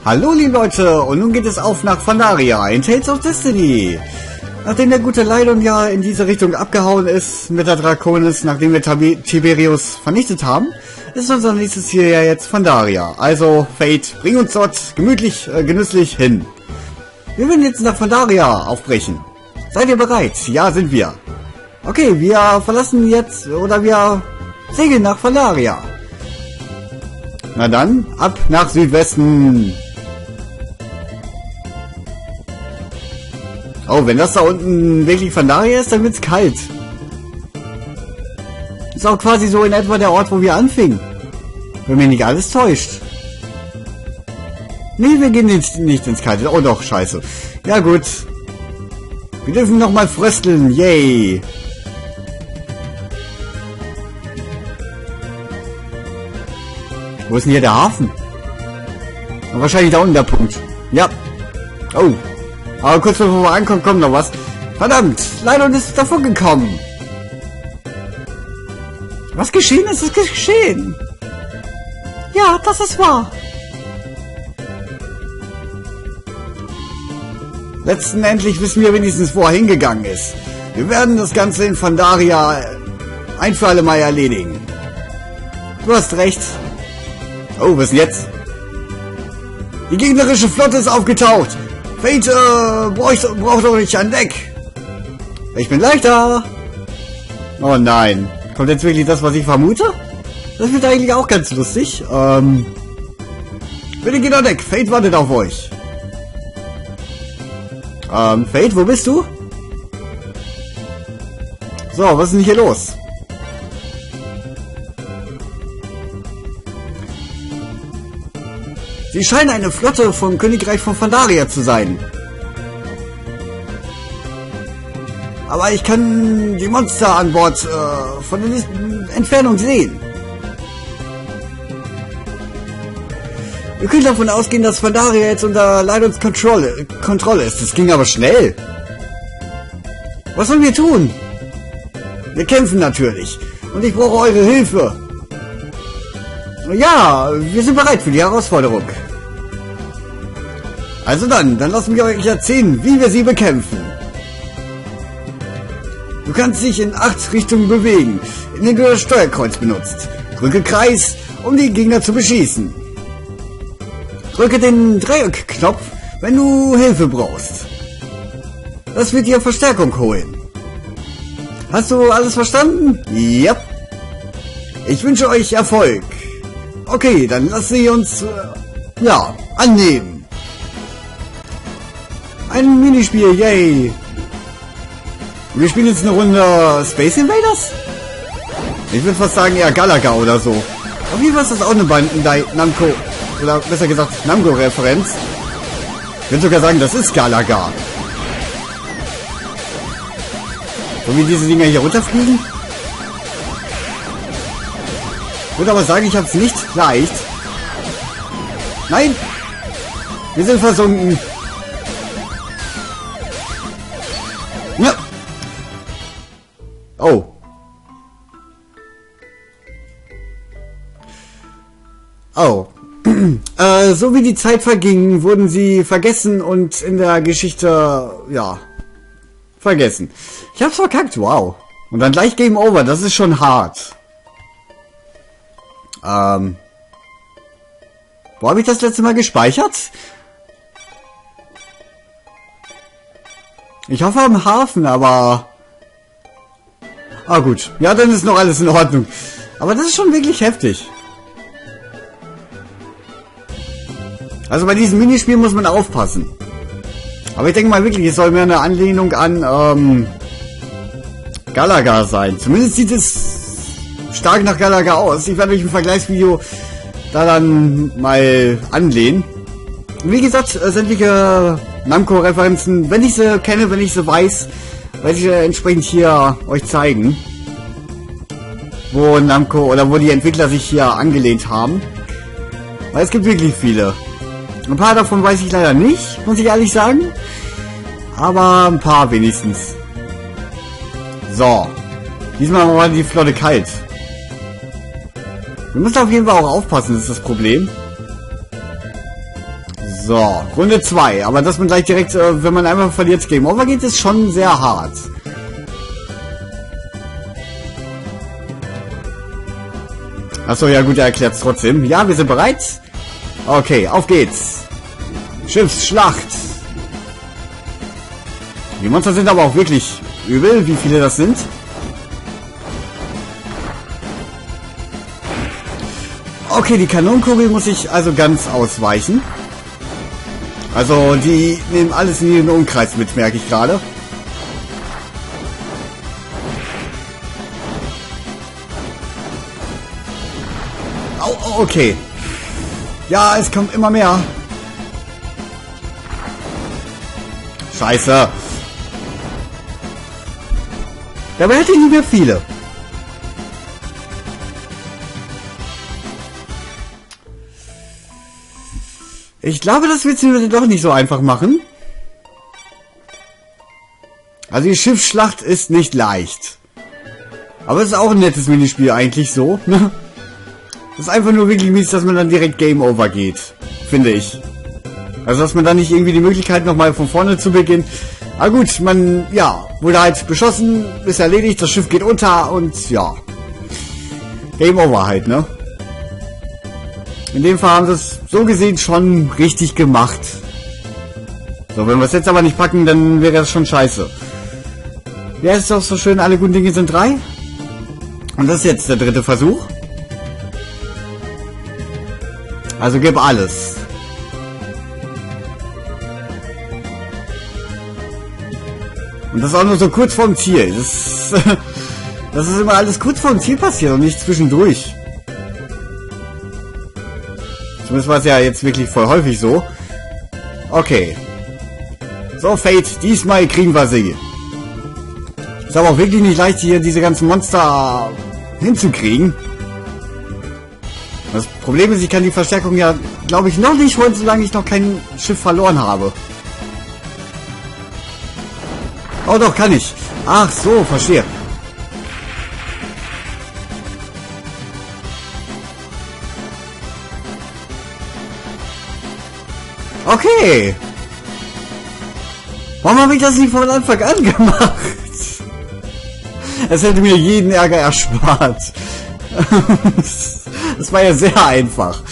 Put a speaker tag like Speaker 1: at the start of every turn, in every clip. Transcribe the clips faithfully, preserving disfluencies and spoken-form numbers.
Speaker 1: Hallo liebe Leute, und nun geht es auf nach Phandaria in Tales of Destiny. Nachdem der gute Lydon ja in diese Richtung abgehauen ist mit der Draconis, nachdem wir Tabi Tiberius vernichtet haben, ist unser nächstes Ziel ja jetzt Phandaria. Also Fate, bring uns dort gemütlich, äh, genüsslich hin. Wir werden jetzt nach Phandaria aufbrechen. Seid ihr bereit? Ja, sind wir. Okay, wir verlassen jetzt, oder wir segeln nach Phandaria. Na dann, ab nach Südwesten. Oh, wenn das da unten wirklich Phandaria ist, dann wird's kalt. Ist auch quasi so in etwa der Ort, wo wir anfingen. Wenn mich nicht alles täuscht. Nee, wir gehen nicht, nicht ins Kalte. Oh doch, scheiße. Ja gut. Wir dürfen nochmal frösteln. Yay. Wo ist denn hier der Hafen? Und wahrscheinlich da unten der Punkt. Ja. Oh. Aber kurz bevor wir ankommen, kommt noch was. Verdammt, Lydon ist davon gekommen. Was geschehen ist, ist geschehen. Ja, das ist wahr. Letztendlich wissen wir wenigstens, wo er hingegangen ist. Wir werden das Ganze in Phandaria ein für alle Mal erledigen. Du hast recht. Oh, was ist denn jetzt? Die gegnerische Flotte ist aufgetaucht. Fate äh, braucht, braucht doch nicht an Deck. Ich bin gleich da. Oh nein. Kommt jetzt wirklich das, was ich vermute? Das wird eigentlich auch ganz lustig. Ähm, bitte geht an Deck. Fate wartet auf euch. Ähm, Fate, wo bist du? So, was ist denn hier los? Sie scheinen eine Flotte vom Königreich von Phandaria zu sein. Aber ich kann die Monster an Bord äh, von der Entfernung sehen. Wir können davon ausgehen, dass Phandaria jetzt unter Lydons Kontrolle, Kontrolle ist. Das ging aber schnell. Was sollen wir tun? Wir kämpfen natürlich. Und ich brauche eure Hilfe. Ja, wir sind bereit für die Herausforderung. Also dann, dann lassen wir euch erzählen, wie wir sie bekämpfen. Du kannst dich in acht Richtungen bewegen, indem du das Steuerkreuz benutzt. Drücke Kreis, um die Gegner zu beschießen. Drücke den Dreieckknopf, wenn du Hilfe brauchst. Das wird dir Verstärkung holen. Hast du alles verstanden? Ja. Ich wünsche euch Erfolg. Okay, dann lassen Sie uns, äh, ja, annehmen. Ein Minispiel, yay. Wir spielen jetzt eine Runde Space Invaders? Ich würde fast sagen eher Galaga oder so. Auf jeden Fall ist das auch eine Bandai Namco, oder besser gesagt Namco-Referenz. Ich würde sogar sagen, das ist Galaga. So wie diese Dinger hier runterfliegen. Ich würde aber sagen, ich habe es nicht leicht. Nein! Wir sind versunken. Ja. Oh. Oh. äh, so wie die Zeit verging, wurden sie vergessen und in der Geschichte, ja, vergessen. Ich hab's verkackt, wow. Und dann gleich Game Over, das ist schon hart. Ähm. Wo habe ich das letzte Mal gespeichert? Ich hoffe am Hafen, aber... Ah gut. Ja, dann ist noch alles in Ordnung. Aber das ist schon wirklich heftig. Also bei diesem Minispiel muss man aufpassen. Aber ich denke mal wirklich, es soll mehr eine Anlehnung an ähm, Galaga sein. Zumindest sieht es stark nach Galaga aus. Ich werde euch ein Vergleichsvideo da dann mal anlehnen. Wie gesagt, sämtliche Namco-Referenzen, wenn ich sie kenne, wenn ich sie weiß, werde ich äh, entsprechend hier euch zeigen, wo Namco oder wo die Entwickler sich hier angelehnt haben. Weil es gibt wirklich viele. Ein paar davon weiß ich leider nicht, muss ich ehrlich sagen. Aber ein paar wenigstens. So. Diesmal war die Flotte kalt. Wir müssen auf jeden Fall auch aufpassen, das ist das Problem. So, Runde zwei. Aber dass man gleich direkt, äh, wenn man einfach verliert, Game Over geht, ist schon sehr hart. Achso, ja gut, er erklärt es trotzdem. Ja, wir sind bereit. Okay, auf geht's. Schiffsschlacht. Die Monster sind aber auch wirklich übel, wie viele das sind. Okay, die Kanonenkugel muss ich also ganz ausweichen. Also, die nehmen alles in ihren Umkreis mit, merke ich gerade. Oh, okay. Ja, es kommt immer mehr. Scheiße. Dabei hätte ich nicht mehr viele. Ich glaube, das wird sie doch nicht so einfach machen. Also die Schiffsschlacht ist nicht leicht. Aber es ist auch ein nettes Minispiel eigentlich so. Das ist einfach nur wirklich mies, dass man dann direkt Game Over geht. Finde ich. Also dass man dann nicht irgendwie die Möglichkeit nochmal von vorne zu beginnen. Aber gut, man, ja, wurde halt beschossen, ist erledigt, das Schiff geht unter und ja. Game Over halt, ne? In dem Fall haben sie es so gesehen schon richtig gemacht. So, wenn wir es jetzt aber nicht packen, dann wäre das schon scheiße. Ja, ist doch so schön, alle guten Dinge sind drei. Und das ist jetzt der dritte Versuch. Also gib alles. Und das auch nur so kurz vorm Ziel. Das, das ist immer alles kurz vorm Ziel passiert und nicht zwischendurch. Zumindest war es ja jetzt wirklich voll häufig so. Okay. So, Fate, diesmal kriegen wir sie. Ist aber auch wirklich nicht leicht, hier diese ganzen Monster hinzukriegen. Das Problem ist, ich kann die Verstärkung ja, glaube ich, noch nicht holen, solange ich noch kein Schiff verloren habe. Oh doch, kann ich. Ach so, verstehe. Okay. Warum habe ich das nicht von Anfang an gemacht? Es hätte mir jeden Ärger erspart. Das war ja sehr einfach.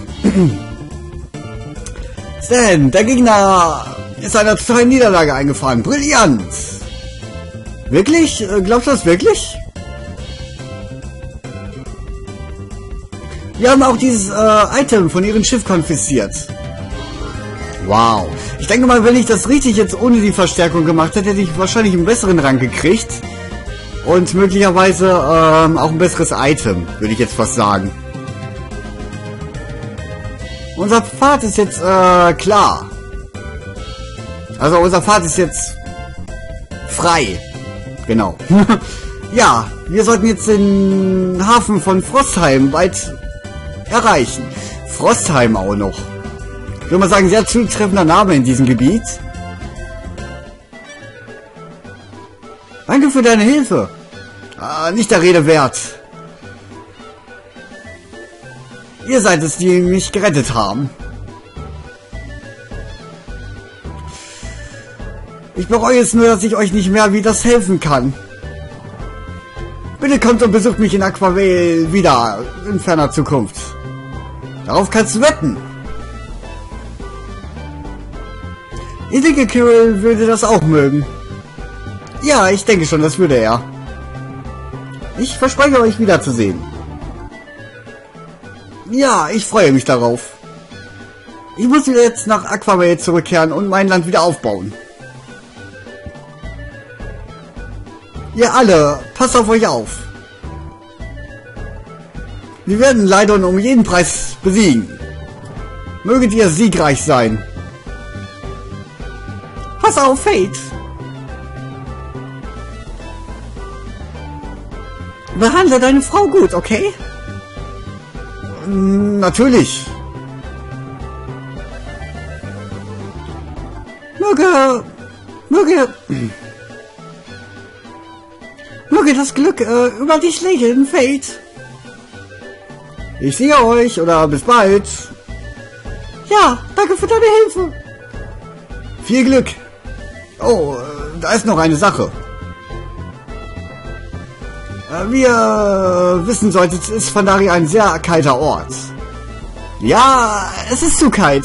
Speaker 1: Stan, der Gegner ist einer totalen Niederlage eingefahren. Brillant. Wirklich? Glaubst du das wirklich? Wir haben auch dieses äh, Item von ihrem Schiff konfisziert. Wow. Ich denke mal, wenn ich das richtig jetzt ohne die Verstärkung gemacht hätte, hätte ich wahrscheinlich einen besseren Rang gekriegt. Und möglicherweise ähm, auch ein besseres Item, würde ich jetzt fast sagen. Unser Pfad ist jetzt äh, klar. Also unser Pfad ist jetzt frei. Genau. Ja, wir sollten jetzt den Hafen von Frostheim bald erreichen. Frostheim auch noch. Ich würde mal sagen, sehr zutreffender Name in diesem Gebiet. Danke für deine Hilfe. Ah, nicht der Rede wert. Ihr seid es, die mich gerettet haben. Ich bereue es nur, dass ich euch nicht mehr wie das helfen kann. Bitte kommt und besucht mich in Aquavale wieder in ferner Zukunft. Darauf kannst du wetten. Ich denke, Kirill würde das auch mögen. Ja, ich denke schon, das würde er. Ich verspreche euch wiederzusehen. Ja, ich freue mich darauf. Ich muss jetzt nach Aquavale zurückkehren und mein Land wieder aufbauen. Ihr alle, passt auf euch auf. Wir werden Leidon um jeden Preis besiegen. Möget ihr siegreich sein. Pass auf, Fate. Behandle deine Frau gut, okay? Natürlich. Möge... Möge... Möge das Glück äh, über dich lächeln, Fate. Ich sehe euch, oder bis bald. Ja, danke. danke für deine Hilfe. Viel Glück. Oh, da ist noch eine Sache. Wie ihr wissen solltet, ist Phandaria ein sehr kalter Ort. Ja, es ist zu kalt.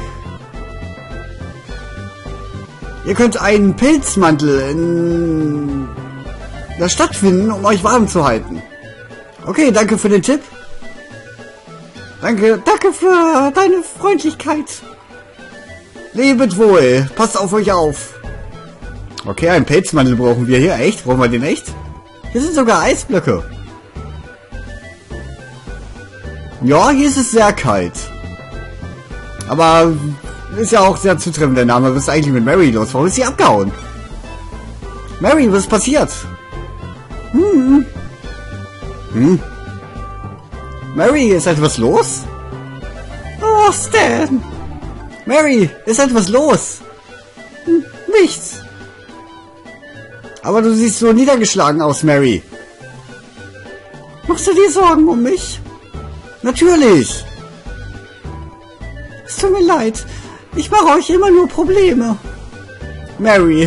Speaker 1: Ihr könnt einen Pilzmantel in der Stadt finden, um euch warm zu halten. Okay, danke für den Tipp. Danke, danke für deine Freundlichkeit. Lebet wohl, passt auf euch auf. Okay, einen Pelzmantel brauchen wir hier. Echt? Brauchen wir den echt? Hier sind sogar Eisblöcke. Ja, hier ist es sehr kalt. Aber ist ja auch sehr zutreffend der Name. Was ist eigentlich mit Mary los? Warum ist sie abgehauen? Mary, was ist passiert? Hm. Hm. Mary, ist etwas los? Oh, Stan. Mary, ist etwas los? Hm, nichts. Aber du siehst so niedergeschlagen aus, Mary. Machst du dir Sorgen um mich? Natürlich. Es tut mir leid. Ich mache euch immer nur Probleme. Mary.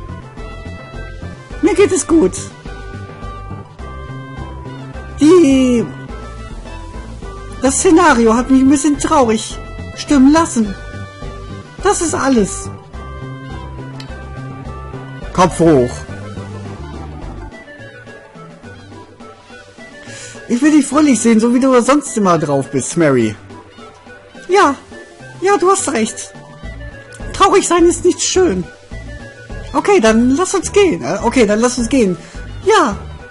Speaker 1: Mir geht es gut. Die... Das Szenario hat mich ein bisschen traurig stimmen lassen. Das ist alles. Kopf hoch. Ich will dich fröhlich sehen, so wie du sonst immer drauf bist, Mary. Ja, ja, du hast recht. Traurig sein ist nicht schön. Okay, dann lass uns gehen. Okay, dann lass uns gehen. Ja.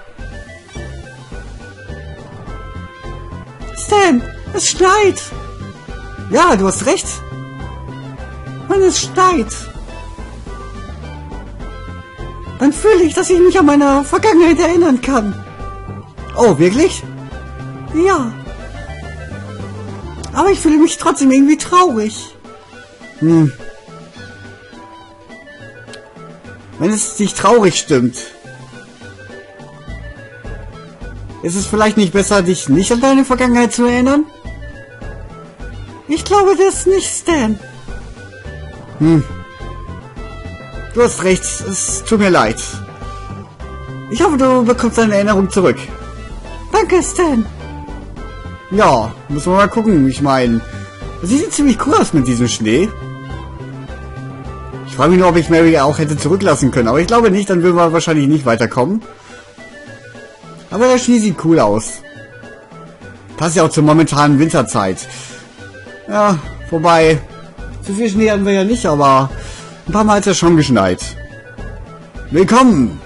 Speaker 1: Stan, es schneit. Ja, du hast recht. Wenn es schneit, dann fühle ich, dass ich mich an meine Vergangenheit erinnern kann. Oh, wirklich? Ja. Aber ich fühle mich trotzdem irgendwie traurig. Hm. Wenn es dich traurig stimmt, ist es vielleicht nicht besser, dich nicht an deine Vergangenheit zu erinnern? Ich glaube das nicht, Stan. Hm. Du hast recht, es tut mir leid. Ich hoffe, du bekommst deine Erinnerung zurück. Danke, Stan. Ja, müssen wir mal gucken. Ich meine, das sieht ziemlich cool aus mit diesem Schnee. Ich frage mich nur, ob ich Mary auch hätte zurücklassen können. Aber ich glaube nicht, dann würden wir wahrscheinlich nicht weiterkommen. Aber der Schnee sieht cool aus. Passt ja auch zur momentanen Winterzeit. Ja, wobei, zu viel Schnee hatten wir ja nicht, aber ein paar Mal hat es ja schon geschneit. Willkommen!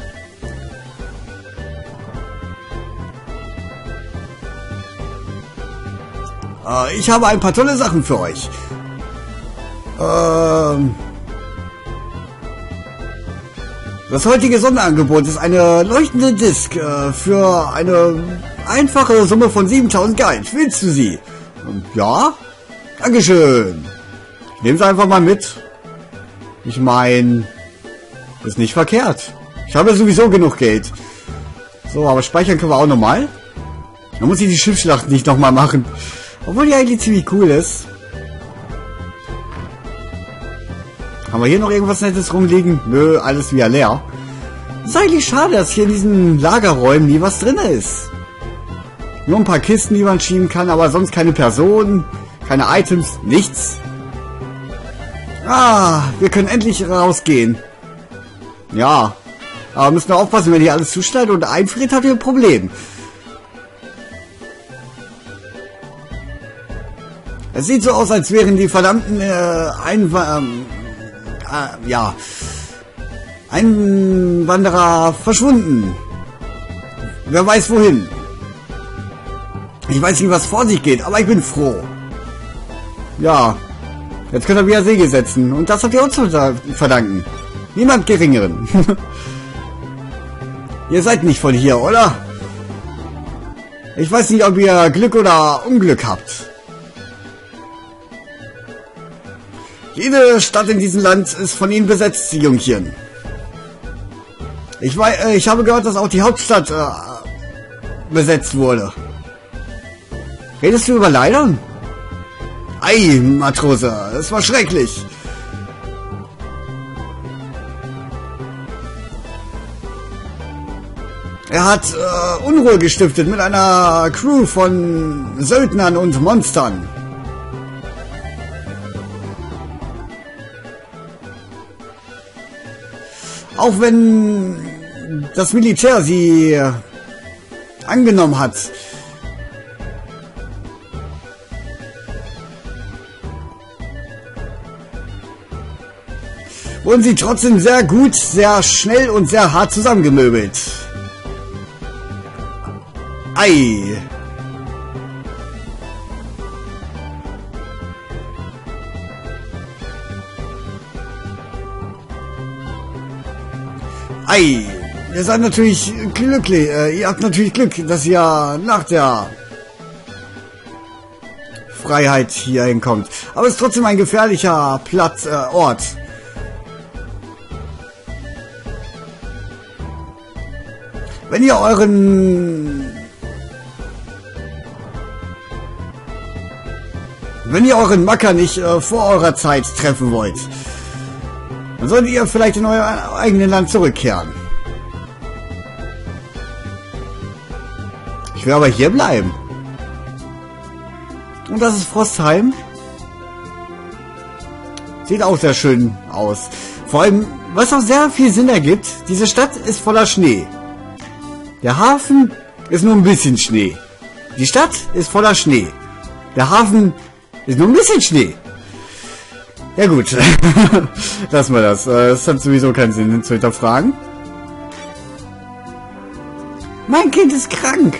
Speaker 1: Äh, ich habe ein paar tolle Sachen für euch. Ähm... Das heutige Sonderangebot ist eine leuchtende Disk äh, für eine einfache Summe von siebentausend Gold. Willst du sie? Und ja? Dankeschön. Ich nehme sie einfach mal mit. Ich meine, ist nicht verkehrt. Ich habe sowieso genug Geld. So, aber speichern können wir auch nochmal. Dann muss ich die Schiffsschlacht nicht nochmal machen. Obwohl die eigentlich ziemlich cool ist. Haben wir hier noch irgendwas Nettes rumliegen? Nö, alles wieder leer. Ist eigentlich schade, dass hier in diesen Lagerräumen nie was drin ist. Nur ein paar Kisten, die man schieben kann, aber sonst keine Personen, keine Items, nichts. Ah, wir können endlich rausgehen. Ja, aber müssen wir aufpassen, wenn hier alles zuschneit und einfriert, hat ihr ein Problem. Es sieht so aus, als wären die verdammten äh, Einwa ähm, äh, ja, Einwanderer verschwunden. Wer weiß wohin. Ich weiß nicht, was vor sich geht, aber ich bin froh. Ja, jetzt könnt ihr wieder Segel setzen. Und das habt ihr uns zu verdanken. Niemand Geringeren. Ihr seid nicht von hier, oder? Ich weiß nicht, ob ihr Glück oder Unglück habt. Jede Stadt in diesem Land ist von ihnen besetzt, Jungchen. Ich, weiß, äh, ich habe gehört, dass auch die Hauptstadt äh, besetzt wurde. Redest du über Leidern? Ei, Matrose, es war schrecklich. Er hat äh, Unruhe gestiftet mit einer Crew von Söldnern und Monstern. Auch wenn das Militär sie angenommen hat, wurden sie trotzdem sehr gut, sehr schnell und sehr hart zusammengemöbelt. Ei. Ei. Ihr seid natürlich glücklich. Äh, ihr habt natürlich Glück, dass ihr nach der Freiheit hier hinkommt. Aber es ist trotzdem ein gefährlicher Platz, äh, Ort. Wenn ihr euren Wenn ihr euren Macker nicht äh, vor eurer Zeit treffen wollt, dann solltet ihr vielleicht in euer eigenes Land zurückkehren. Ich will aber hier bleiben. Und das ist Frostheim. Sieht auch sehr schön aus. Vor allem, was auch sehr viel Sinn ergibt, diese Stadt ist voller Schnee. Der Hafen ist nur ein bisschen Schnee. Die Stadt ist voller Schnee. Der Hafen ist nur ein bisschen Schnee. Ja gut, lassen wir das. Es hat sowieso keinen Sinn zu hinterfragen. Mein Kind ist krank.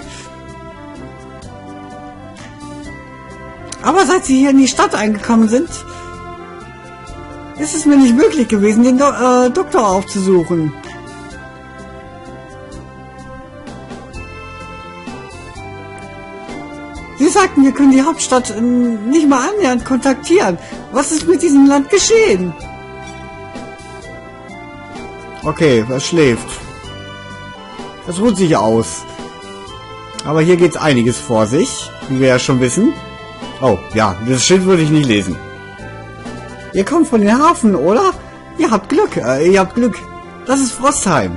Speaker 1: Aber seit sie hier in die Stadt eingekommen sind, ist es mir nicht möglich gewesen, den Do äh, Doktor aufzusuchen. Sie sagten, wir können die Hauptstadt äh, nicht mal annähernd kontaktieren. Was ist mit diesem Land geschehen? Okay, er schläft. Das ruht sich aus. Aber hier geht einiges vor sich, wie wir ja schon wissen. Oh, ja, das Schild würde ich nicht lesen. Ihr kommt von den Hafen, oder? Ihr habt Glück, äh, ihr habt Glück. Das ist Frostheim.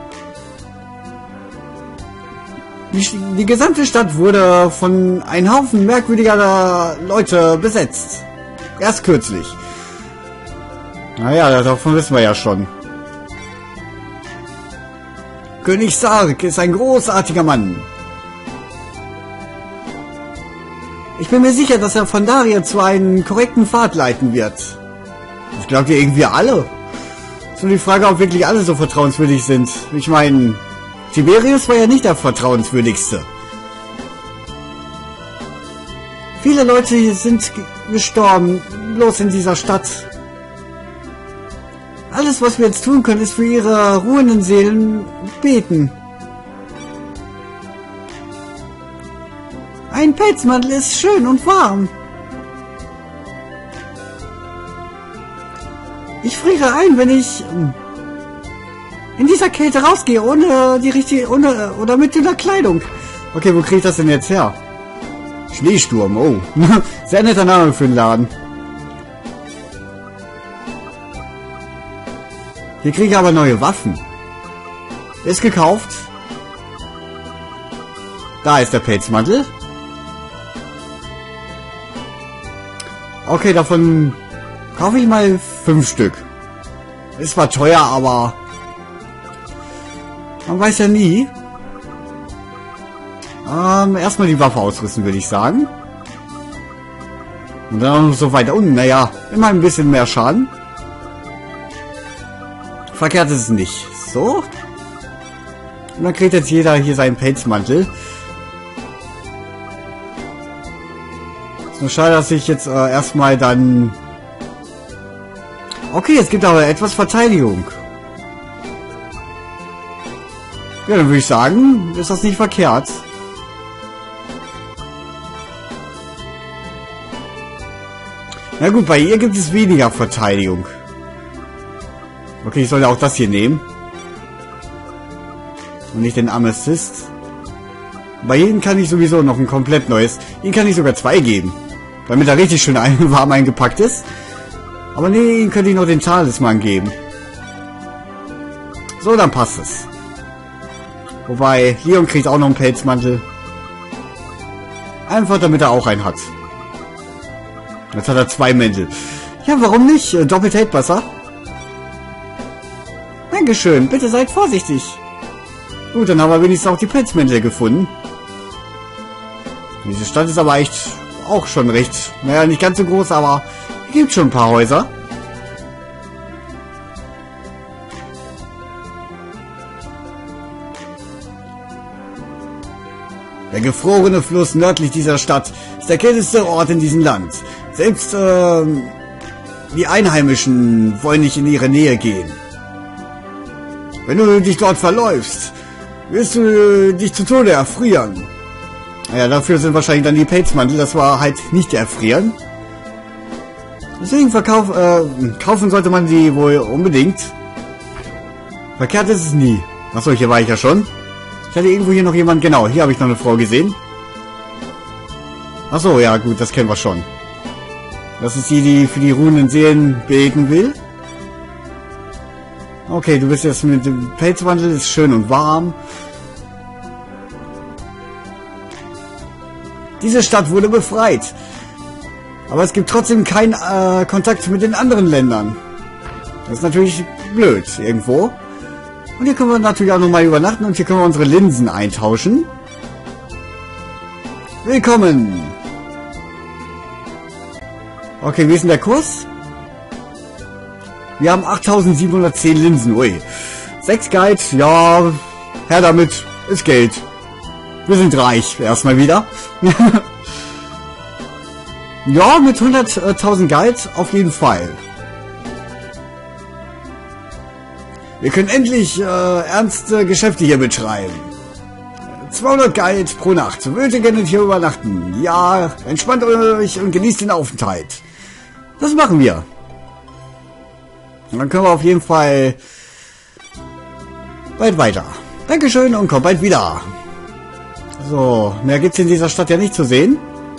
Speaker 1: Die, die gesamte Stadt wurde von einem Haufen merkwürdiger Leute besetzt. Erst kürzlich. Naja, davon wissen wir ja schon. König Sark ist ein großartiger Mann. Ich bin mir sicher, dass er von Daria zu einem korrekten Pfad leiten wird. Das glaubt ihr irgendwie alle? Ist nur die Frage, ob wirklich alle so vertrauenswürdig sind. Ich meine, Tiberius war ja nicht der vertrauenswürdigste. Viele Leute sind gestorben, bloß in dieser Stadt. Alles, was wir jetzt tun können, ist für ihre ruhenden Seelen beten. Ein Pelzmantel ist schön und warm. Ich friere ein, wenn ich in dieser Kälte rausgehe, ohne die richtige, ohne, oder mit dünner Kleidung. Okay, wo kriege ich das denn jetzt her? Schneesturm, oh. Sehr netter Name für den Laden. Hier kriege ich aber neue Waffen. Ist gekauft. Da ist der Pelzmantel. Okay, davon kaufe ich mal fünf Stück. Ist zwar teuer, aber man weiß ja nie. Ähm, erstmal die Waffe ausrüsten, würde ich sagen. Und dann auch noch so weiter unten. Naja, immer ein bisschen mehr Schaden. Verkehrt ist es nicht. So. Und dann kriegt jetzt jeder hier seinen Pelzmantel. Ist nur schade, dass ich jetzt äh, erstmal dann... Okay, es gibt aber etwas Verteidigung. Ja, dann würde ich sagen, ist das nicht verkehrt. Na gut, bei ihr gibt es weniger Verteidigung. Okay, ich sollte auch das hier nehmen. Und nicht den Amethyst. Bei ihnen kann ich sowieso noch ein komplett neues. Ihnen kann ich sogar zwei geben. Damit er richtig schön ein warm eingepackt ist. Aber nee, ihm könnte ich noch den Talisman geben. So, dann passt es. Wobei, Leon kriegt auch noch einen Pelzmantel. Einfach damit er auch einen hat. Jetzt hat er zwei Mäntel. Ja, warum nicht? Doppelt hält besser. Dankeschön, bitte seid vorsichtig. Gut, dann haben wir wenigstens auch die Pelzmäntel gefunden. Diese Stadt ist aber echt auch schon recht, naja, nicht ganz so groß, aber es gibt schon ein paar Häuser. Der gefrorene Fluss nördlich dieser Stadt ist der kälteste Ort in diesem Land. Selbst äh, die Einheimischen wollen nicht in ihre Nähe gehen. Wenn du dich dort verläufst, wirst du dich zu Tode erfrieren. Naja, dafür sind wahrscheinlich dann die Pelzmantel, das war halt nicht erfrieren. Deswegen verkauf, äh, kaufen sollte man sie wohl unbedingt. Verkehrt ist es nie. Achso, hier war ich ja schon. Ich hatte irgendwo hier noch jemand, genau, hier habe ich noch eine Frau gesehen. Achso, ja gut, das kennen wir schon. Das ist die, die für die ruhenden Seelen beten will. Okay, du bist jetzt mit dem Pelzmantel, ist schön und warm. Diese Stadt wurde befreit. Aber es gibt trotzdem keinen äh, Kontakt mit den anderen Ländern. Das ist natürlich blöd irgendwo. Und hier können wir natürlich auch nochmal übernachten und hier können wir unsere Linsen eintauschen. Willkommen! Okay, wie ist denn der Kurs? Wir haben achttausendsiebenhundertzehn Linsen, ui. sechs Guide, ja, her damit, ist Geld. Wir sind reich, erstmal wieder. Ja, mit hunderttausend Guide auf jeden Fall. Wir können endlich äh, ernste Geschäfte hier betreiben. zweihundert Guide pro Nacht. Würdet ihr gerne hier übernachten? Ja, entspannt euch und genießt den Aufenthalt. Das machen wir. Und dann können wir auf jeden Fall bald weiter. Dankeschön und kommt bald wieder. So, mehr gibt's in dieser Stadt ja nicht zu sehen.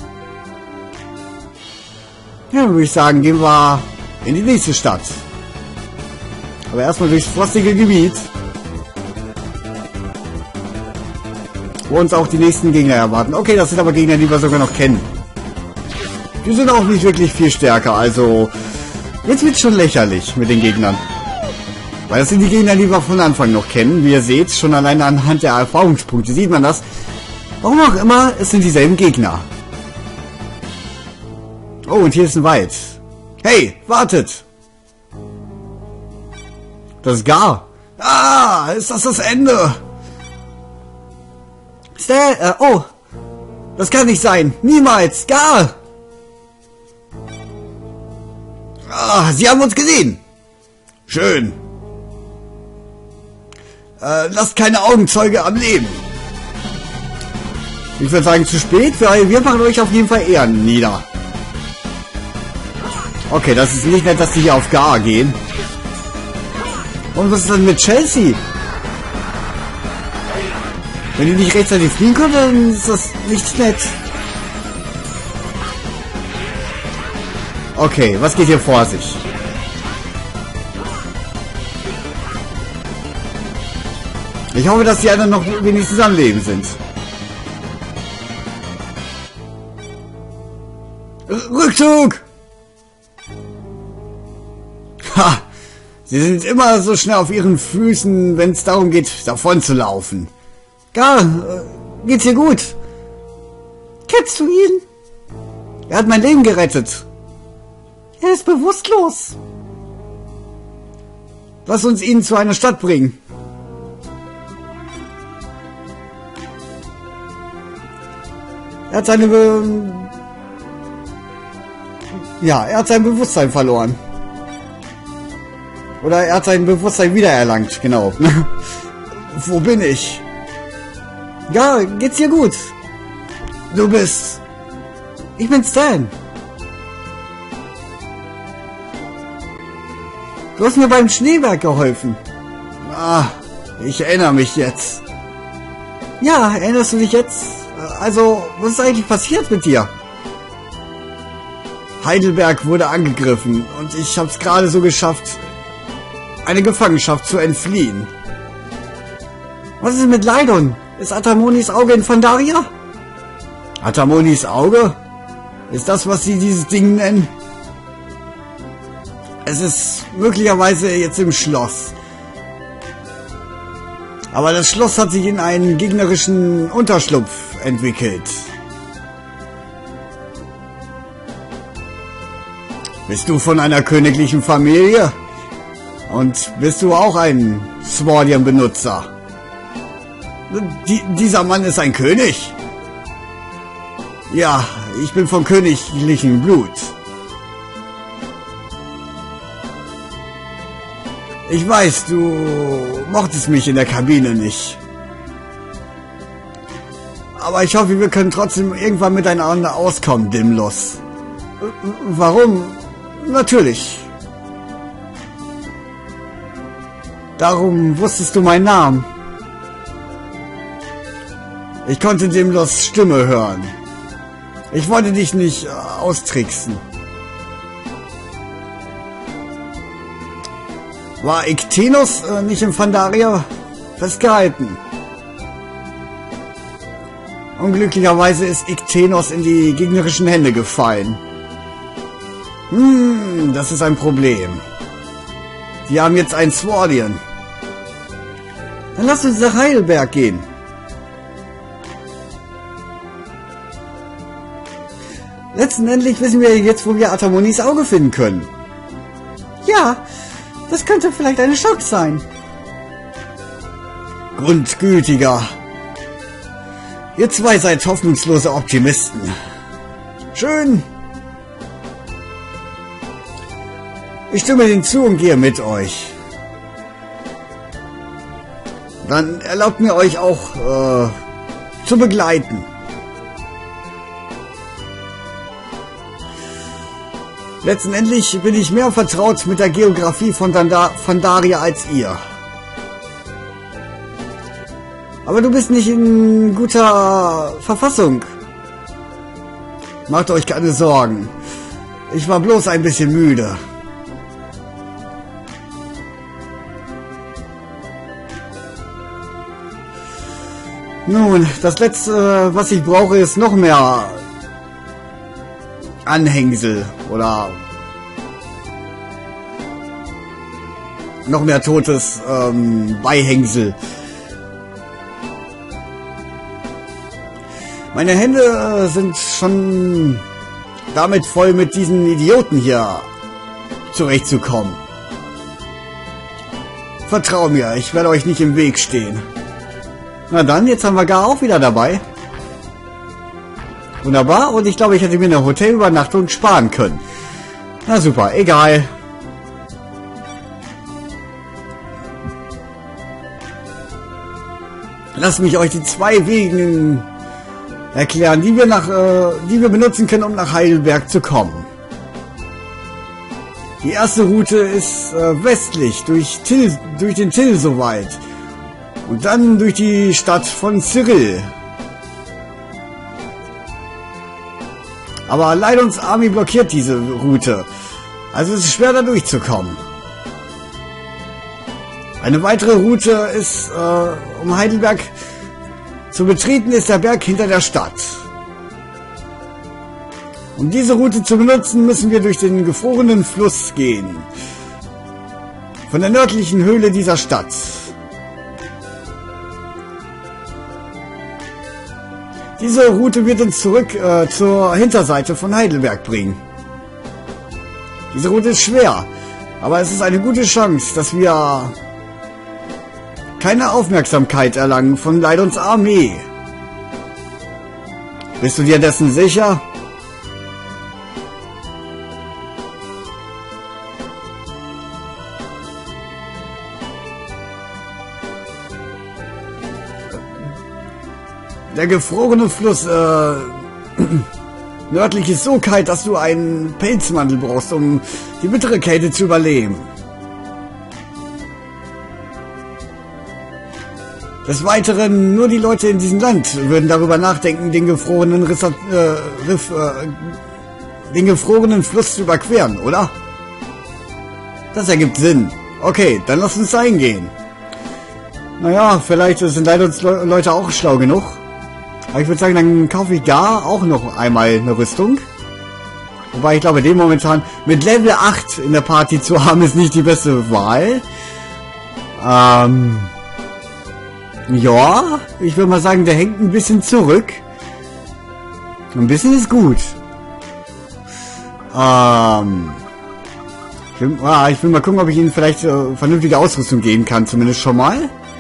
Speaker 1: Ja, dann würde ich sagen, gehen wir in die nächste Stadt. Aber erstmal durchs frostige Gebiet. Wo uns auch die nächsten Gegner erwarten. Okay, das sind aber Gegner, die wir sogar noch kennen. Die sind auch nicht wirklich viel stärker, also jetzt wird's schon lächerlich mit den Gegnern. Weil das sind die Gegner, die wir von Anfang noch kennen. Wie ihr seht, schon alleine anhand der Erfahrungspunkte sieht man das. Warum auch immer, es sind dieselben Gegner. Oh, und hier ist ein Wald. Hey, wartet! Das ist Gar. Ah, ist das das Ende? Stel, äh, oh. Das kann nicht sein. Niemals. Gar. Ah, Sie haben uns gesehen. Schön. Äh, lasst keine Augenzeuge am Leben. Ich würde sagen, zu spät, weil wir machen euch auf jeden Fall Ehren nieder. Okay, das ist nicht nett, dass die hier auf Gar gehen. Und was ist denn mit Chelsea? Wenn die nicht rechtzeitig fliehen können, dann ist das nicht nett. Okay, was geht hier vor sich? Ich hoffe, dass die anderen noch wenigstens am Leben sind. Rückzug! Ha! Sie sind immer so schnell auf ihren Füßen, wenn es darum geht, davon zu laufen. Gar, äh, geht's dir gut? Kennst du ihn? Er hat mein Leben gerettet. Er ist bewusstlos. Lass uns ihn zu einer Stadt bringen. Er hat seine... Be ja, er hat sein Bewusstsein verloren. Oder er hat sein Bewusstsein wiedererlangt, genau. Wo bin ich? Ja, geht's dir gut? Du bist... Ich bin Stan. Du hast mir beim Schneeberg geholfen. Ah, ich erinnere mich jetzt. Ja, erinnerst du dich jetzt? Also, was ist eigentlich passiert mit dir? Heidelberg wurde angegriffen und ich habe es gerade so geschafft, eine Gefangenschaft zu entfliehen. Was ist mit Lydon? Ist Atamonis Auge in Phandaria? Atamonis Auge? Ist das, was sie dieses Ding nennen? Es ist möglicherweise jetzt im Schloss. Aber das Schloss hat sich in einen gegnerischen Unterschlupf entwickelt. Bist du von einer königlichen Familie? Und bist du auch ein Swordian-Benutzer? Die, dieser Mann ist ein König? Ja, ich bin von königlichem Blut. Ich weiß, du mochtest mich in der Kabine nicht. Aber ich hoffe, wir können trotzdem irgendwann miteinander auskommen, Dimlos. Warum? Natürlich. Darum wusstest du meinen Namen. Ich konnte Dimlos Stimme hören. Ich wollte dich nicht äh, austricksen. War Iktenos äh, nicht in Phandaria festgehalten? Unglücklicherweise ist Iktenos in die gegnerischen Hände gefallen. Hm, das ist ein Problem. Die haben jetzt ein Swordian. Dann lass uns nach Heidelberg gehen. Letztendlich wissen wir jetzt, wo wir Atamonis Auge finden können. Ja, das könnte vielleicht eine Chance sein. Grundgütiger. Ihr zwei seid hoffnungslose Optimisten. Schön. Ich stimme Ihnen zu und gehe mit euch. Dann erlaubt mir euch auch äh, zu begleiten. Letztendlich bin ich mehr vertraut mit der Geografie von Phandaria als ihr. Aber du bist nicht in guter Verfassung. Macht euch keine Sorgen. Ich war bloß ein bisschen müde. Nun, das letzte, was ich brauche, ist noch mehr Anhängsel oder noch mehr totes ähm, Beihängsel. Meine Hände äh, sind schon damit voll, mit diesen Idioten hier zurechtzukommen. Vertrau mir, ich werde euch nicht im Weg stehen. Na dann, jetzt haben wir Gar auch wieder dabei. Wunderbar, und ich glaube, ich hätte mir eine Hotelübernachtung sparen können. Na super, egal. Lasst mich euch die zwei Wege erklären, die wir nach, äh, die wir benutzen können, um nach Heidelberg zu kommen. Die erste Route ist äh, westlich durch Til, durch den Til soweit und dann durch die Stadt von Cyril. Aber Lydons Army blockiert diese Route, also es ist schwer da durchzukommen. Eine weitere Route ist, äh, um Heidelberg zu betreten, ist der Berg hinter der Stadt. Um diese Route zu benutzen, müssen wir durch den gefrorenen Fluss gehen. Von der nördlichen Höhle dieser Stadt. Diese Route wird uns zurück äh, zur Hinterseite von Heidelberg bringen. Diese Route ist schwer, aber es ist eine gute Chance, dass wir keine Aufmerksamkeit erlangen von Lydons Armee. Bist du dir dessen sicher? Der gefrorene Fluss äh, nördlich ist so kalt, dass du einen Pelzmantel brauchst, um die bittere Kälte zu überleben. Des Weiteren, nur die Leute in diesem Land würden darüber nachdenken, den gefrorenen Riss, äh, Riff, äh, den gefrorenen Fluss zu überqueren, oder? Das ergibt Sinn. Okay, dann lass uns eingehen. Naja, vielleicht sind leider uns Le Leute auch schlau genug. Aber ich würde sagen, dann kaufe ich da auch noch einmal eine Rüstung. Wobei ich glaube, den momentan mit Level acht in der Party zu haben, ist nicht die beste Wahl. Ähm... Ja, ich würde mal sagen, der hängt ein bisschen zurück. Ein bisschen ist gut. Ähm... Ich will, ah, ich will mal gucken, ob ich ihnen vielleicht äh, vernünftige Ausrüstung geben kann, zumindest schon mal.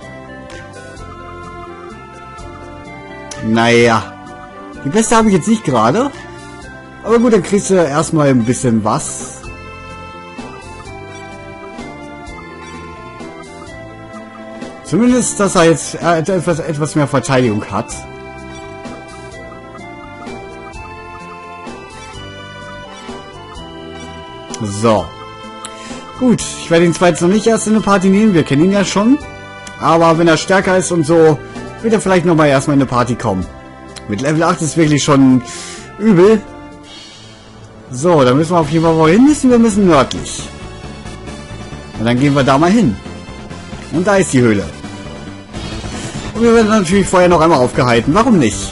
Speaker 1: Naja. Die beste habe ich jetzt nicht gerade. Aber gut, dann kriegst du erstmal ein bisschen was. Zumindest, dass er jetzt äh, etwas, etwas mehr Verteidigung hat. So. Gut, ich werde ihn zwar jetzt noch nicht erst in eine Party nehmen, wir kennen ihn ja schon. Aber wenn er stärker ist und so, wird er vielleicht nochmal erstmal in eine Party kommen. Mit Level acht ist wirklich schon übel. So, dann müssen wir auf jeden Fall wohin müssen. Wir müssen nördlich. Und dann gehen wir da mal hin. Und da ist die Höhle. Und wir werden natürlich vorher noch einmal aufgehalten. Warum nicht?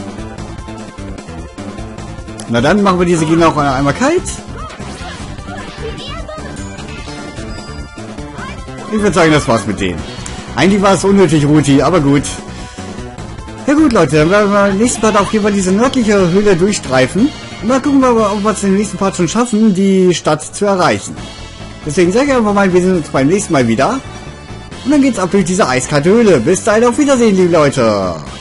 Speaker 1: Na dann machen wir diese Gegner auch einmal kalt. Ich würde sagen, das war's mit denen. Eigentlich war es unnötig, Ruti, aber gut. Ja gut, Leute, dann werden wir im nächsten Part auf jeden Fall diese nördliche Höhle durchstreifen. Und dann gucken wir, ob wir es im nächsten Part schon schaffen, die Stadt zu erreichen. Deswegen sage ich einfach mal, wir sehen uns beim nächsten Mal wieder. Und dann geht's ab durch diese eiskalte Höhle. Bis dahin, auf Wiedersehen, liebe Leute.